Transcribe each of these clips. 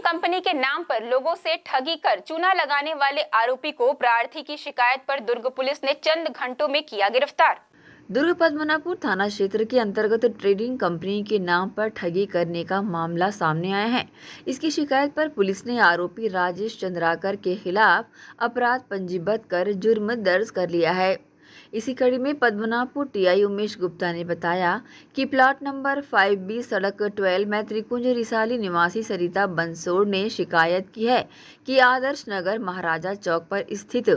Company के नाम पर लोगों से ठगी कर चूना लगाने वाले आरोपी को प्रार्थी की शिकायत पर दुर्ग पुलिस ने चंद घंटों में किया गिरफ्तार। दुर्ग पद्मनापुर थाना क्षेत्र के अंतर्गत ट्रेडिंग कंपनी के नाम पर ठगी करने का मामला सामने आया है। इसकी शिकायत पर पुलिस ने आरोपी राजेश चंद्राकर के खिलाफ अपराध पंजीबद्ध कर जुर्म दर्ज कर लिया है। इसी कड़ी में पद्मनापुर टीआई उमेश गुप्ता ने बताया कि प्लॉट नंबर 5B सड़क 12 में त्रिकुंज रिसाली निवासी सरिता बंसोड़ ने शिकायत की है कि आदर्श नगर महाराजा चौक पर स्थित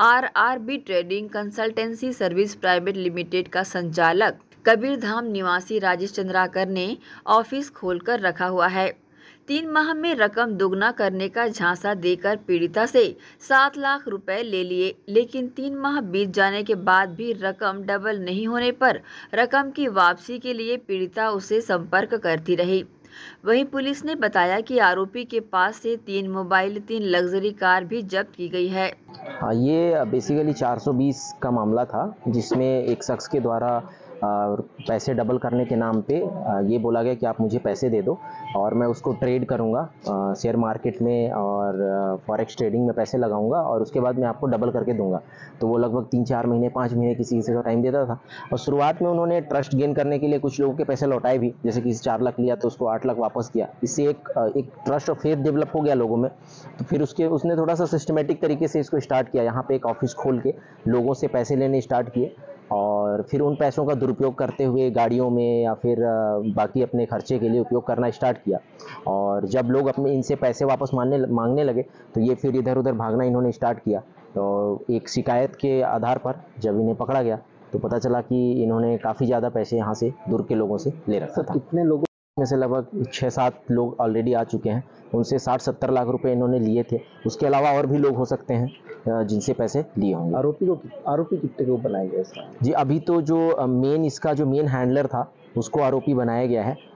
RRB trading consultancy service private limited का संचालक कबीर धाम निवासी राजेश चंद्राकर ने ऑफिस खोलकर रखा हुआ है। 3 माह में रकम दोगुना करने का झांसा देकर पीड़िता से 7 लाख रुपए ले लिए, लेकिन 3 माह बीत जाने के बाद भी रकम डबल नहीं होने पर रकम की वापसी के लिए पीड़िता उसे संपर्क करती रही। वहीं पुलिस ने बताया कि आरोपी के पास से 3 मोबाइल, 3 लग्जरी कार भी जब्त की गई है। ये बेसिकली 420 का मामला था, जिसमें एक शख्स के द्वारा पैसे डबल करने के नाम पे ये बोला गया कि आप मुझे पैसे दे दो और मैं उसको ट्रेड करूँगा शेयर मार्केट में और फॉरेक्स ट्रेडिंग में पैसे लगाऊंगा और उसके बाद मैं आपको डबल करके दूंगा। तो वो लगभग 3-4 महीने 5 महीने किसी का टाइम देता था और शुरुआत में उन्होंने ट्रस्ट गेन करने के लिए कुछ लोगों के पैसे लौटाए भी, जैसे किसी 4 लाख लिया तो उसको 8 लाख वापस किया। इससे एक ट्रस्ट और फेथ डेवलप हो गया लोगों में। तो फिर उसने थोड़ा सा सिस्टमेटिक तरीके से इसको स्टार्ट किया। यहाँ पे एक ऑफिस खोल के लोगों से पैसे लेने स्टार्ट किए और फिर उन पैसों का दुरुपयोग करते हुए गाड़ियों में या फिर बाकी अपने खर्चे के लिए उपयोग करना स्टार्ट किया। और जब लोग अपने इनसे पैसे वापस मांगने लगे तो ये फिर इधर उधर भागना इन्होंने स्टार्ट किया। तो एक शिकायत के आधार पर जब इन्हें पकड़ा गया तो पता चला कि इन्होंने काफ़ी ज़्यादा पैसे यहाँ से दुर्ग के लोगों से ले रखा था। इतने लोगों में से लगभग 6-7 लोग ऑलरेडी आ चुके हैं। उनसे 60-70 लाख रुपए इन्होंने लिए थे। उसके अलावा और भी लोग हो सकते हैं जिनसे पैसे लिए होंगे। आरोपी कितने को बनाया गया इसका? जी, अभी तो जो इसका जो मेन हैंडलर था उसको आरोपी बनाया गया है।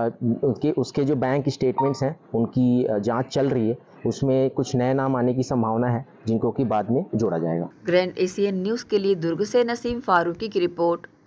उसके जो बैंक स्टेटमेंट्स हैं उनकी जांच चल रही है। उसमें कुछ नए नाम आने की संभावना है जिनको कि बाद में जोड़ा जाएगा। ग्रैंड एशियन न्यूज़ के लिए दुर्ग से नसीम फारूकी की रिपोर्ट।